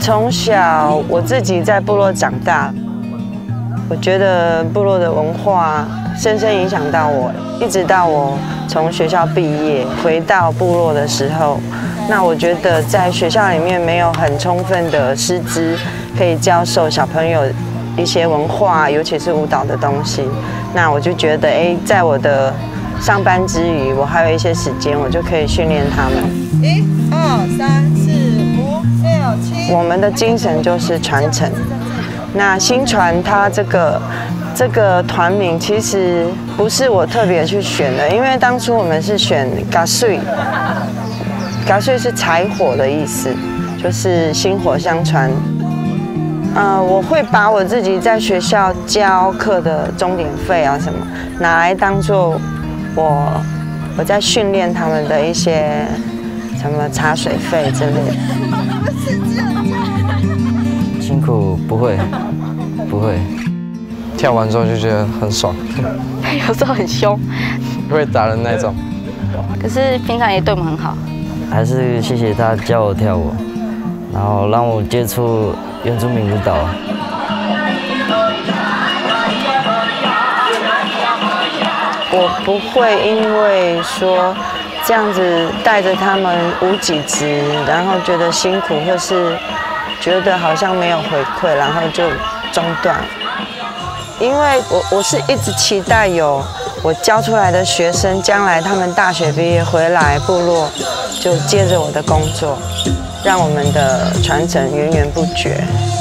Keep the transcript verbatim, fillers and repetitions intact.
从小我自己在部落长大，我觉得部落的文化深深影响到我，一直到我从学校毕业回到部落的时候，那我觉得在学校里面没有很充分的师资可以教授小朋友一些文化，尤其是舞蹈的东西。那我就觉得，哎，在我的上班之余，我还有一些时间，我就可以训练他们。一、二、三、四、五、六、七。我们的精神就是传承。那新传它这个这个团名其实不是我特别去选的，因为当初我们是选嘎穗，嘎穗是柴火的意思，就是薪火相传。呃，我会把我自己在学校教课的钟点费啊什么，拿来当做我我在训练他们的一些什么茶水费之类的。 辛苦不会，不会。 跳完之后就觉得很爽。 有时候很凶， 会打人那种。 可是平常也对我们很好。 还是谢谢他教我跳舞，然后让我接触原住民舞蹈。 我不会因为说这样子带着他们无几职，然后觉得辛苦，或是觉得好像没有回馈，然后就中断。因为我我是一直期待有我教出来的学生，将来他们大学毕业回来部落，就接着我的工作，让我们的传承源源不绝。